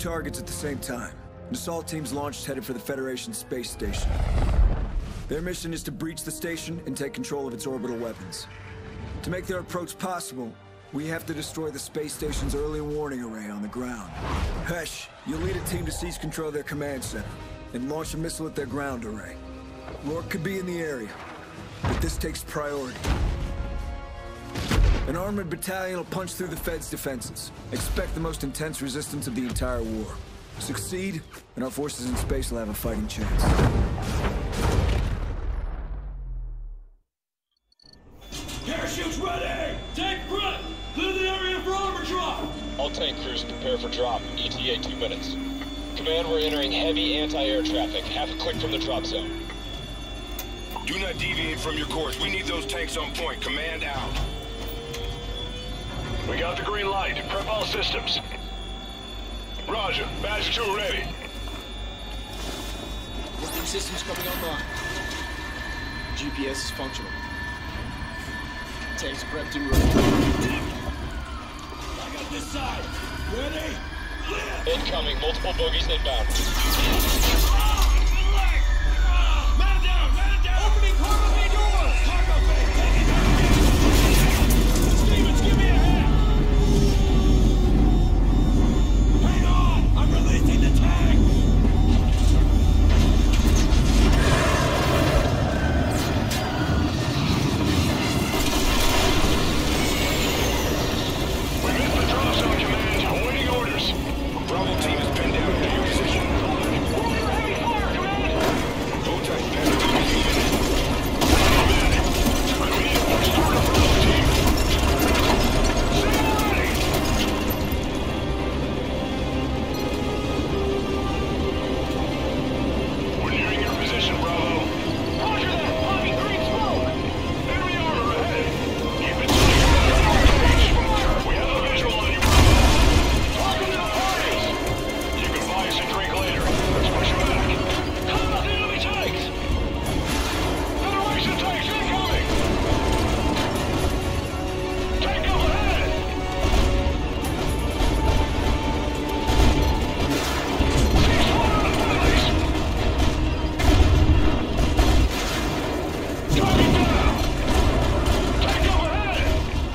targets at the same time. An assault team's launched headed for the Federation space station. Their mission is to breach the station and take control of its orbital weapons. To make their approach possible, we have to destroy the space station's early warning array on the ground. Hesh, you'll lead a team to seize control of their command center and launch a missile at their ground array. Rourke could be in the area, but this takes priority. An armored battalion will punch through the Fed's defenses. Expect the most intense resistance of the entire war. Succeed, and our forces in space will have a fighting chance. Parachutes ready! Tank front! Clear the area for armor drop! All tank crews prepare for drop. ETA 2 minutes. Command, we're entering heavy anti-air traffic. Half a click from the drop zone. Do not deviate from your course. We need those tanks on point. Command out. We got the green light. Prep all systems. Roger. Badge 2 ready. Lifting systems coming online. GPS is functional. Tanks prepped and ready. I got this side. Ready? Clear! Incoming. Multiple bogies inbound. Man down! Man down! Opening cargo bay doors! Cargo bay! Take it down! Stevens, give me a hand! Hang on! I'm releasing the tank! We missed the drop zone, Command. Awaiting orders. Bravo team is pinned down to your position. We're under heavy fire, Command! Hold tight. That's a team. We need a push toward the Bravo team. Stay ready! We're nearing your position, Bravo. Roger that! Popping green smoke! Enemy armor ahead! Keep it tight. We have a visual on you, Bravo. Welcome to the parties! You can buy us a drink later. Let's push them back. Call out the enemy tanks! Federation tanks incoming! Tank up ahead! Ceasefire on the place! Target down! Tank up ahead!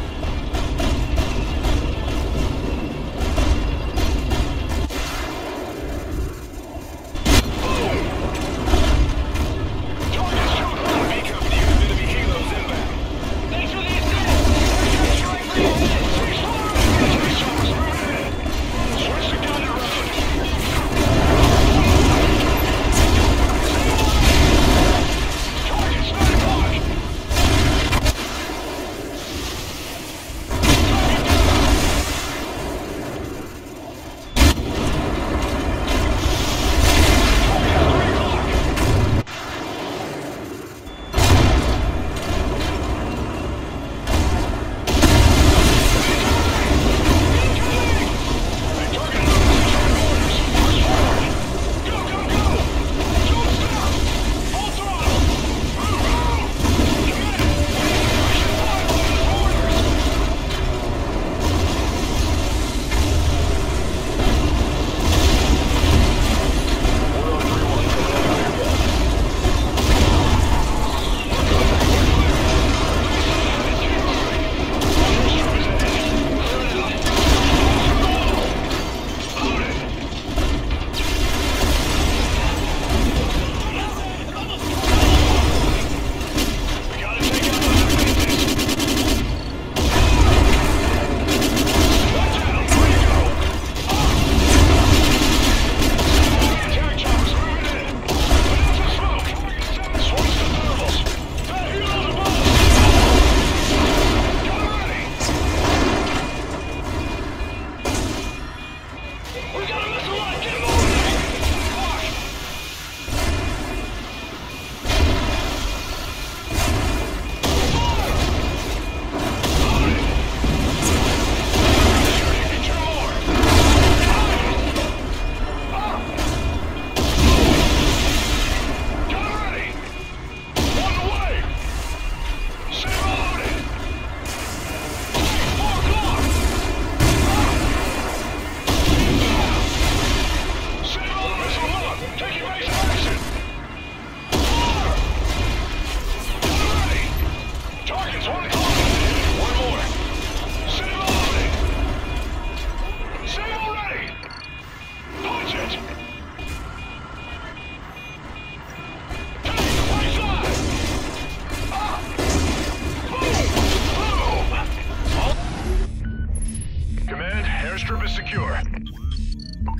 Target's too close! B company, you have enemy helos inbound. Thanks for the assist! Strike for your head! Ceasefire on the place! Choppers moving in! Switch to gun and road! Target's 9 o'clock!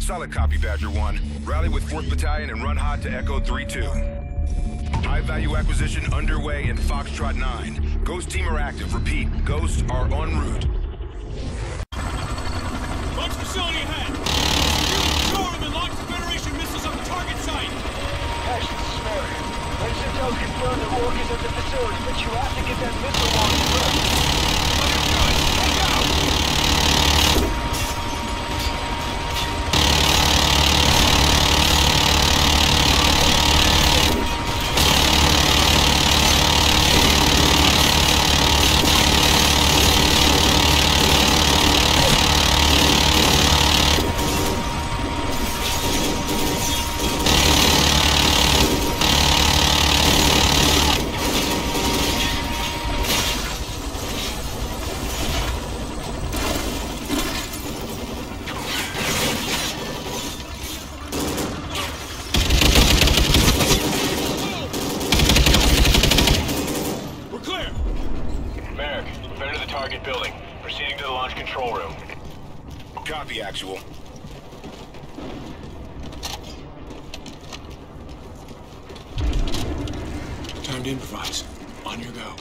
Solid copy, Badger 1. Rally with 4th Battalion and run hot to Echo 3-2. High-value acquisition underway in Foxtrot 9. Ghost team are active. Repeat, Ghosts are en route. Launch facility ahead! Control room and launch the Federation missiles on the target site! Ash, this is Merrick. Legends Intel confirmed that Rourke is at the facility, but you have to get that missile launch first. Understood! Head out! Copy, Actual. Time to improvise. On your go.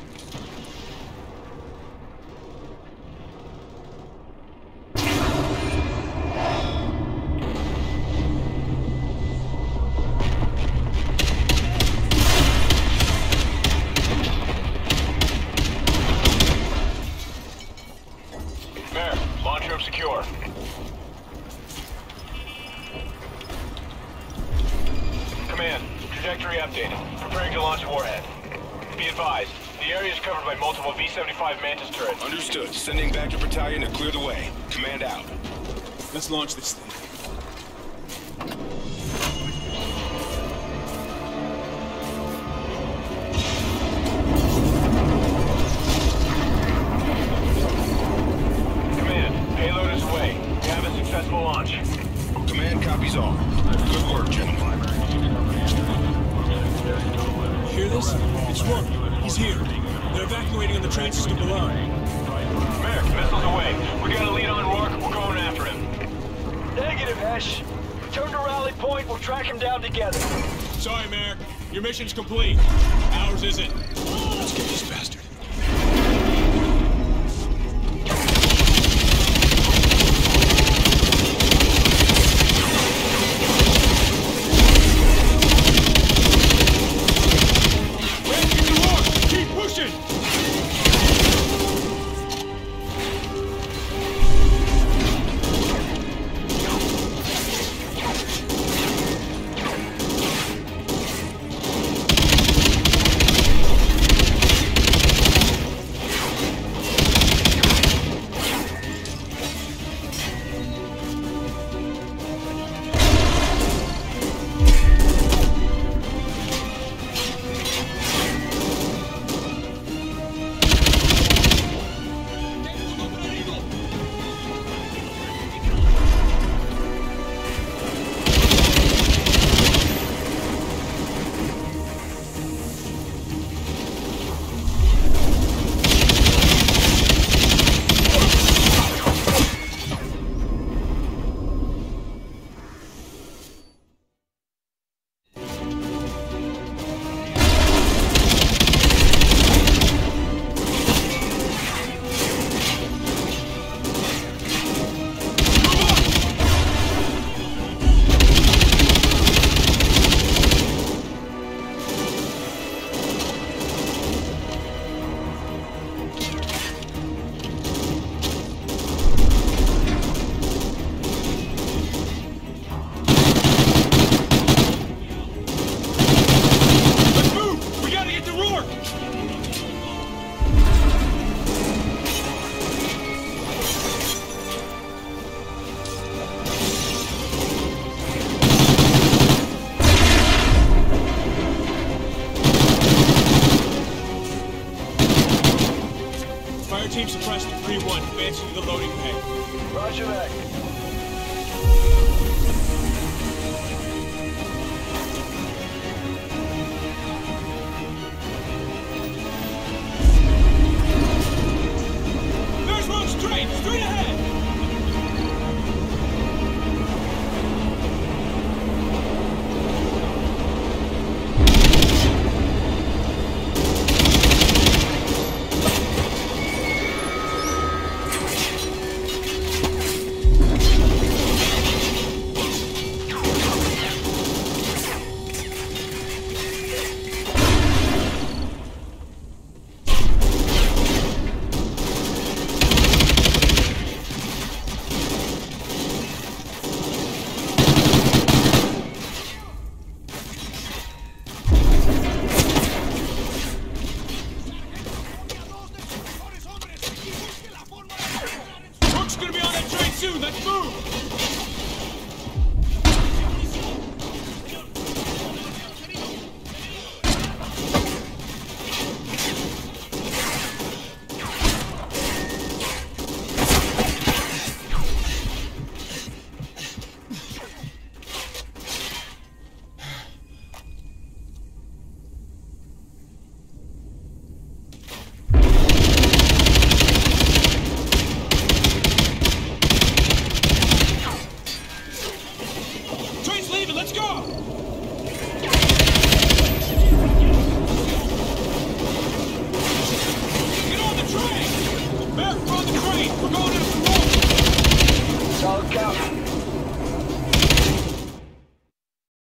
Secure. Command, trajectory updated. Preparing to launch warhead. Be advised, the area is covered by multiple V-75 Mantis turrets. Understood. Sending Badger Battalion to clear the way. Command out. Let's launch this thing. Launch. Command copies all. Good work, gentlemen. You hear this? It's Rourke. He's here. They're evacuating on the train system below. Merrick, missiles away. We got a lead on Rourke. We're going after him. Negative, Ash. Return to rally point. We'll track him down together. Sorry, Merrick. Your mission's complete. Ours isn't. Let's get this bastard. Team suppressed at 3-1, advancing to the loading bay. Roger that. There's Rourke's train! Straight ahead! Let's go!